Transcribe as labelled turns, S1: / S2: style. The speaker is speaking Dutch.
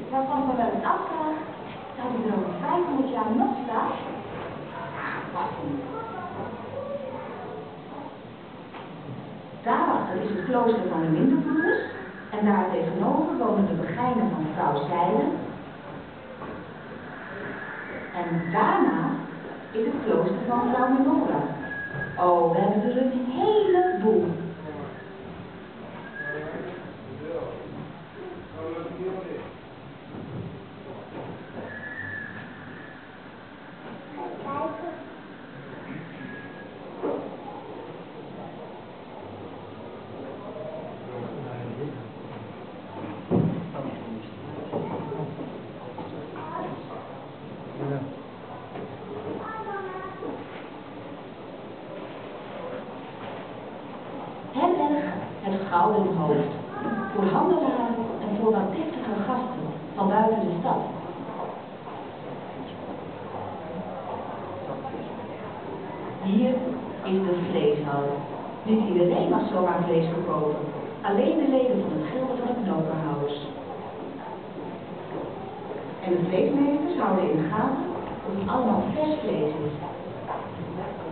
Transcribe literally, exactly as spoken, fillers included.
S1: waarvan we wel eens afvragen, zou die er over vijfhonderd jaar nog staan? Ah, vast niet. Daarachter is het klooster van de Winterbroeders en daar tegenover wonen de begijnen van vrouw Zijlen. En daarna is het klooster van vrouw Menora. Oh, we hebben er een heleboel. Het gouden hoofd, voor handelaren en voor wat deftige gasten van buiten de stad. Hier is de vleeshal. Niet iedereen mag zomaar vlees verkopen, alleen de leden van het gilde van de knopenhouders. En de vleesmeesters houden in de gaten of het allemaal vers vlees is.